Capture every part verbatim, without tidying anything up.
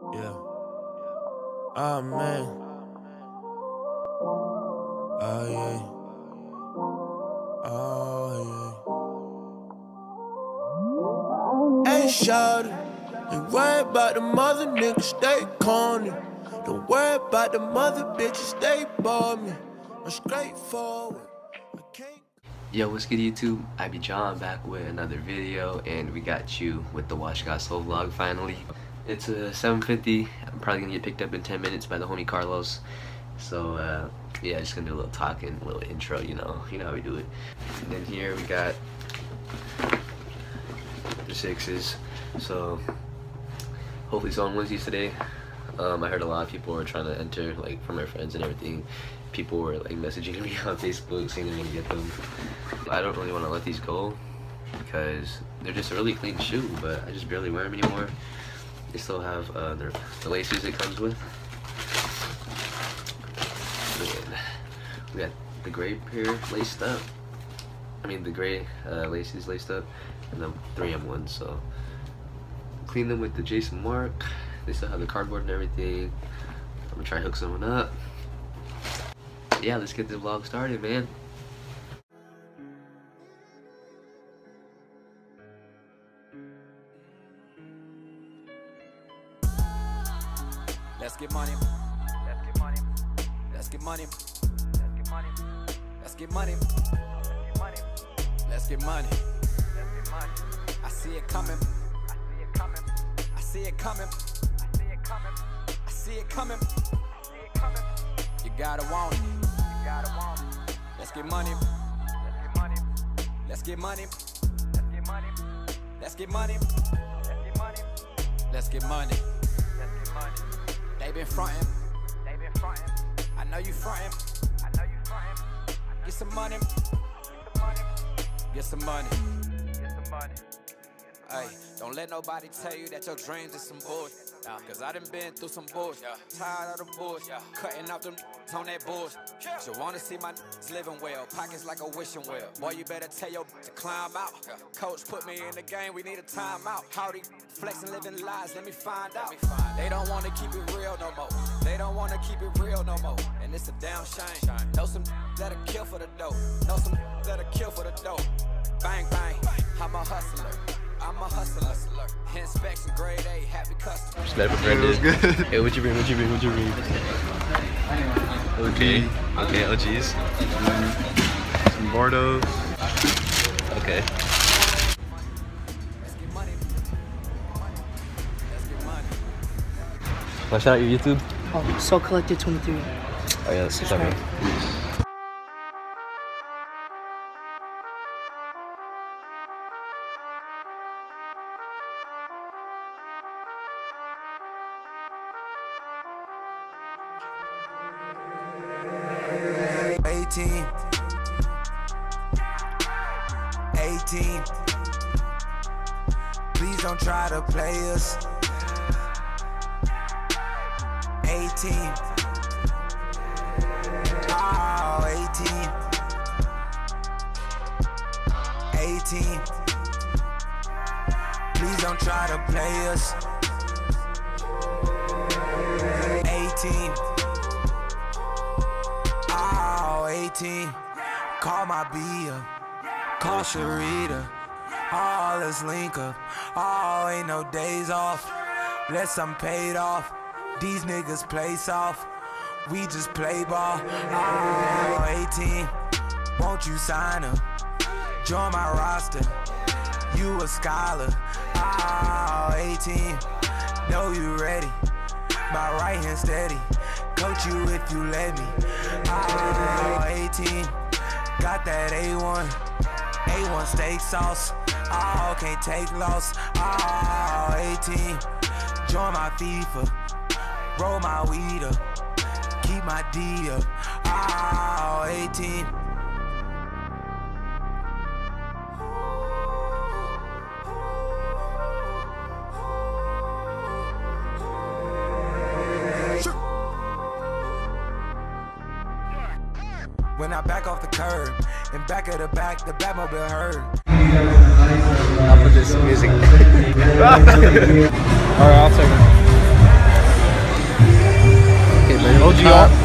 Yeah. Oh man. Oh yeah. Oh yeah. Hey shawty, ain't worry about the mother niggas, stay corny. Don't worry about the mother bitches, they bore me. I'm straightforward. I can't. Yo, what's good YouTube? I be John back with another video, and we got you with the Watch Got Soul vlog finally. It's a uh, seven fifty. I'm probably gonna get picked up in ten minutes by the homie Carlos. So uh, yeah, just gonna do a little talking, a little intro, you know, you know how we do it. And then here we got the sixes. So hopefully someone wins these today. Um, I heard a lot of people were trying to enter, like from their friends and everything. People were like messaging me on Facebook saying they're gonna get them. I don't really want to let these go because they're just a really clean shoe, but I just barely wear them anymore. They still have uh, their, the laces it comes with. And we got the gray pair laced up. I mean the gray uh, laces laced up, and the three M ones. So clean them with the Jason Mark. They still have the cardboard and everything. I'm gonna try to hook someone up. Yeah, let's get the vlog started, man. Let's get money. Let's get money. Let's get money. Let's get money. Let's get money. Let's get money. Let's get money. I see it coming. I see it coming. I see it coming. I see it coming. I see it coming. I see it coming. You gotta want it. You gotta want it. Let's get money. Let's get money. Let's get money. Let's get money. Let's get money. Let's get money. Let's get money. Let's get money. They been frontin', they been frontin'. I know you frontin', I know you frontin'. Get some money, get some money, get some money. Hey, don't let nobody tell you that your dreams is some bullshit. Nah, cause I done been through some bullshit. Yeah. Tired of the bullshit. Yeah. Cutting off them on that bullshit. Yeah. You wanna see my living well, pockets like a wishing well. Boy, you better tell your to climb out. Yeah. Coach put me in the game, we need a timeout. Howdy, flexing, living lies, let me find out. Me find they don't wanna keep it real no more. They don't wanna keep it real no more. And it's a damn shame. Shine. Know some that'll kill for the dough. Know some that'll kill for the dough. Bang, bang, I'm a hustler. I'm a hustler. Inspection grade A, happy customer. Just met a friend. Hey, what'd you bring? What'd you bring? What'd you bring? Okay. Okay, oh geez. Some Bordeaux. Okay. Let's get money. Let's get money. Want to shout out your YouTube? Oh, Soul Collector twenty-three. Oh yeah, that's subscribe. eighteen, eighteen. Please don't try to play us. eighteen. Oh, eighteen. eighteen. Please don't try to play us. eighteen. eighteen, call my B up, call Sharita, all let's link up, oh ain't no days off, unless I'm paid off, these niggas play soft, we just play ball, oh eighteen, won't you sign up, join my roster, you a scholar, oh eighteen, know you ready, my right hand steady, coach you if you let me. Oh, eighteen, got that A one, A one steak sauce. Oh, can't take loss. Oh, eighteen, join my FIFA, roll my weed up, keep my D up. Oh, eighteen. When I back off the curb, and back of the back, the Batmobile heard. I'll put this music. Alright, I'll take it. told you all.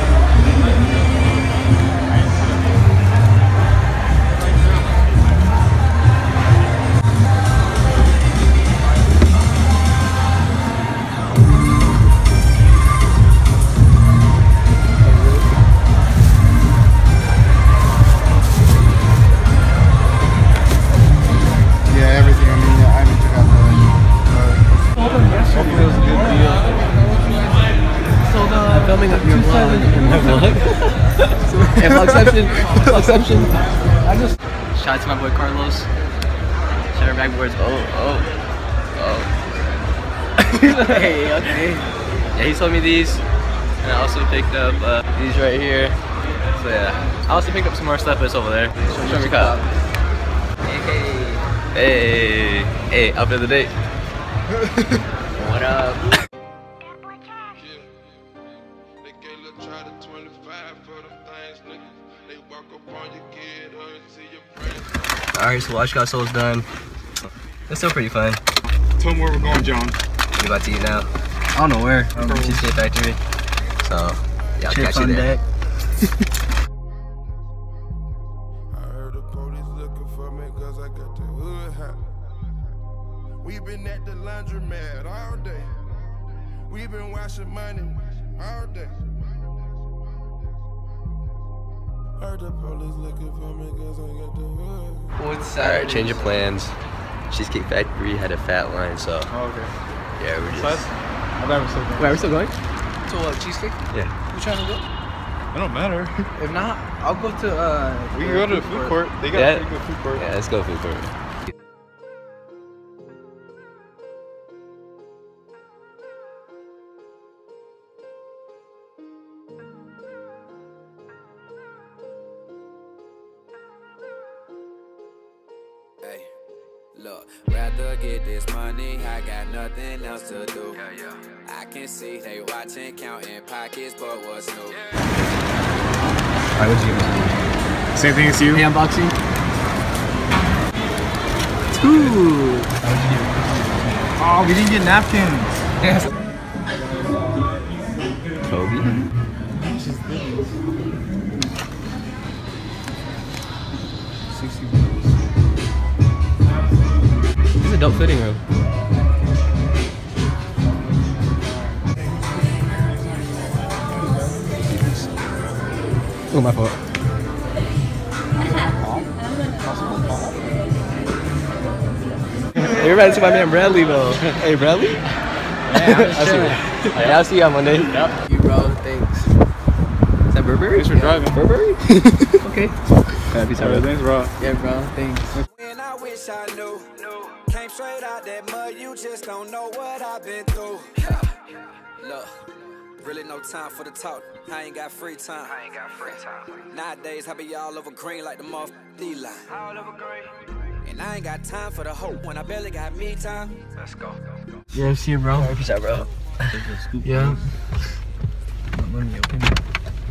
Filming up your vlog in my vlog. Yeah, vlogception. Vlogception. I just shout out to my boy Carlos. Shout out backboards. Oh, oh, oh. Hey, okay. Yeah, he sold me these, and I also picked up uh, these right here. So yeah, I also picked up some more stuff, but it's over there. Show me cop. Hey, hey, hey, outfit of the day. What up? Alright, so Washcott Soul's done. It's still pretty fun. Tell me where we're going, John. We about to eat now. I don't know where. Um, Cheesecake Factory. So, yeah, I'll catch you there. I heard the police looking for me cause I got the hood hat. We been at the laundromat all day. We been washing money all day. Heard the police looking for me cause I got the hood. What's that? Alright, change of plans. Cheesecake Factory had a fat line, so. Oh, okay. Yeah, we're just. Plus, I thought we're still going. Wait, we're still going? To what, Cheesecake? Yeah. You trying to go? It don't matter. If not, I'll go to uh We can go to the food court. They got Yeah. a pretty good food court. Yeah, let's go food court. Hey, look, rather get this money, I got nothing else to do. Yeah, yeah. I can see they watching, counting pockets, but what's new? Alright, what'd you get? Same thing as you? Hey, unboxing. Two. Oh, we didn't get napkins. Kobe. sixty This is a dope fitting room. Oh, my fault. You're about to see my man Bradley though. Hey Bradley? Yeah, I'm just I'll see you. Yeah, I'll see you on Monday. Yep. You bro, thanks. Is that Burberry? Thanks for driving. Burberry? Okay. Happy Alright, thanks, bro. Yeah, bro, thanks. When I wish I knew, came straight out that mud, you just don't know what I've been through. Look, really no time for the talk. I ain't got free time. I ain't got free time. Nowadays I be all over green like the motherfucking D-line. All over green. And I ain't got time for the hope when I barely got me time. Let's go. Yeah, see you, bro. Peace out, bro. Yeah. Let me open it.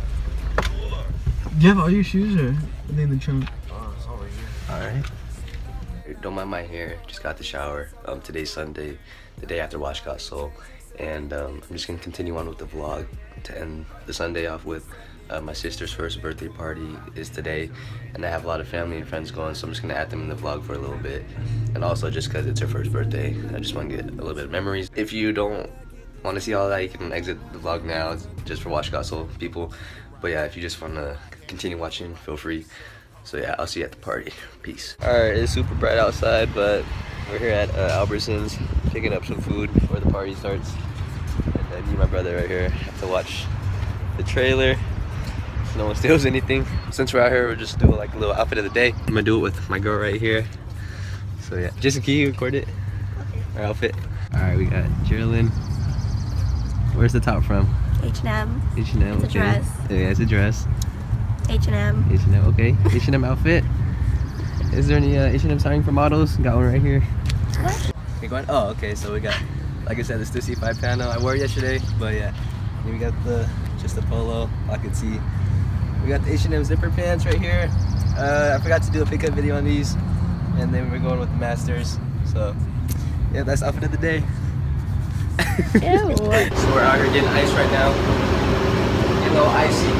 Do you have all your shoes or are they in the trunk? Oh, it's all right here. Alright. Don't mind my hair. Just got the shower. Um, today's Sunday, the day after Washcott Soul. And um, I'm just going to continue on with the vlog to end the Sunday off with. Uh, my sister's first birthday party is today, and I have a lot of family and friends going, so I'm just going to add them in the vlog for a little bit. And also just because it's her first birthday, I just want to get a little bit of memories. If you don't want to see all that, you can exit the vlog now, it's just for Washcott Soul people. But yeah, if you just want to continue watching, feel free. So yeah, I'll see you at the party. Peace. Alright, it's super bright outside, but we're here at uh, Albertsons, picking up some food before the party starts. And then me and my brother right here have to watch the trailer. So no one steals anything. Since we're out here, we'll just do like a little outfit of the day. I'm gonna do it with my girl right here. So yeah, Jason, can you record it? Our outfit. Alright, we got Geraldine. Where's the top from? H and M. H and M. It's a okay. dress. Yeah, it's a dress. H and M. H and M, okay. H and M outfit. Is there any uh, H and M signing for models? Got one right here. What? We going? Oh, okay. So we got, like I said, the Stussy five panel. I wore it yesterday, but yeah. Then we got the just the polo. I could see. We got the H and M zipper pants right here. Uh, I forgot to do a pickup video on these, and then we're going with the Masters. So yeah, that's outfit of the day. Ew. So we're out here getting ice right now. a little icy.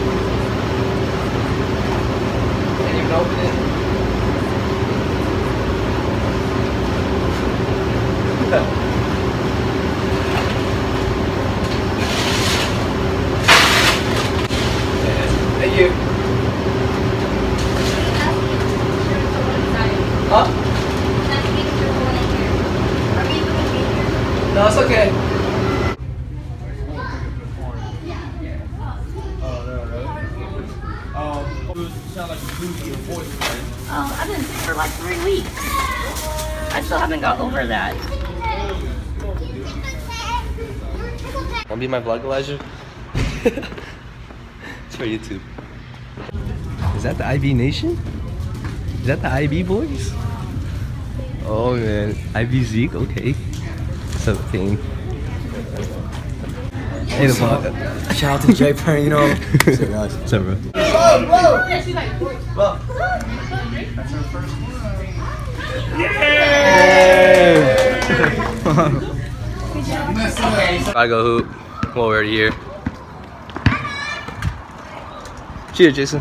Can't even open it. Thank you. Huh? No, it's okay. Um, I've been sick for like three weeks. I still haven't got over that. Wanna be my vlog, Elijah? It's for YouTube. Is that the I B Nation? Is that the I B boys? Oh man, I B Zeke, okay. What's up, King? Hey, the vlog. Shout out to Jay Perry, you know. What's up, guys? What's up, bro? Well, that's our first one. Yeah! I go hoop. Come over here. Cheers, Jason.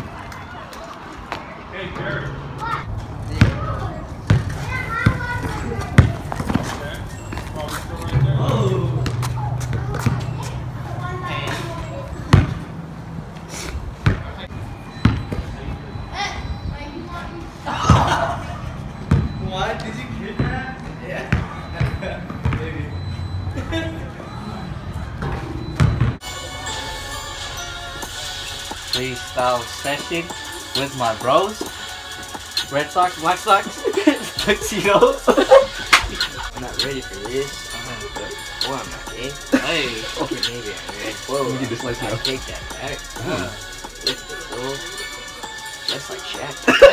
What? Did you get that? Yeah. Maybe. Freestyle session with my bros. Red Sox, Black Sox, tuxedos. I'm not ready for this. I'm gonna put four on my head. Hey, okay, maybe I'm ready. Whoa, you get this like I take that back. Uh, lift the floor. Just like Shaq.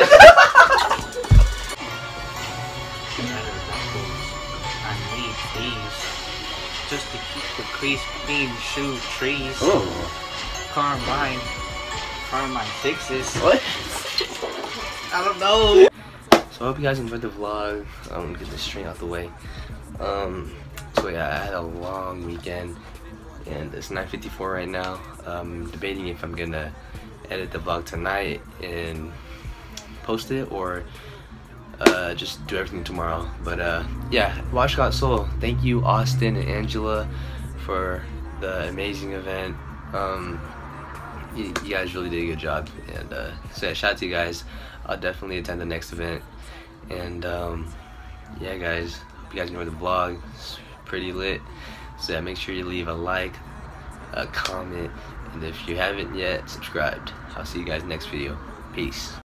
I need these just to keep the crease clean. Shoe trees. Oh. Carmine. Carmine sixes. What? I don't know. So I hope you guys enjoyed the vlog. I'm gonna get this string out the way. Um, so yeah, I had a long weekend, and it's nine fifty-four right now. I'm debating if I'm gonna edit the vlog tonight and post it, or uh, just do everything tomorrow. But uh, yeah, Watch Got Soul. Thank you, Austin and Angela, for the amazing event. Um, you, you guys really did a good job, and uh, so yeah, shout out to you guys. I'll definitely attend the next event. And um, yeah, guys, hope you guys enjoyed the vlog. It's pretty lit. So yeah, make sure you leave a like, a comment, and if you haven't yet, subscribed. I'll see you guys next video. Peace.